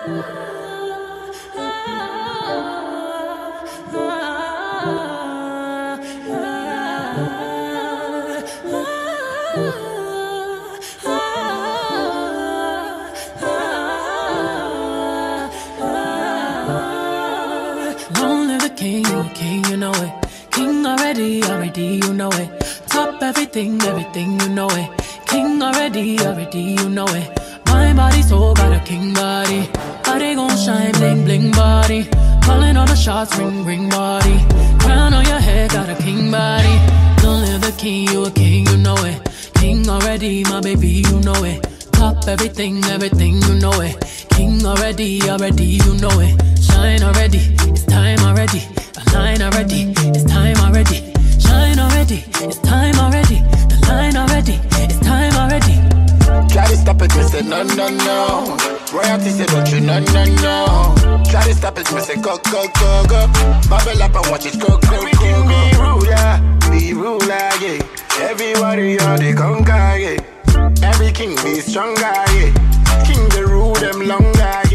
Long live the king, you a king, you know it. King already, you know it. Top everything, you know it. King already, you know it. My body, soul, got a king body. Body gon' shine, bling, bling body. Calling all the shots, ring, ring body. Crown on your head, got a king body. Long live the king, you a king, you know it. King already, my baby, you know it. Top everything, you know it. King already, you know it. Shine already, it's time already. Align already, it's time already. Shine already, it's time already. The line already, it's time already. Try to stop it, me say no, no, no. Royalty say don't you, no, no, no. Try to stop it, me say go, go, go, go. Bubble up and watch it go, go, go, go. Be ruler, be ruler, yeah. Every warrior they conquer, yeah. Every king be stronger, yeah. King they rule them longer,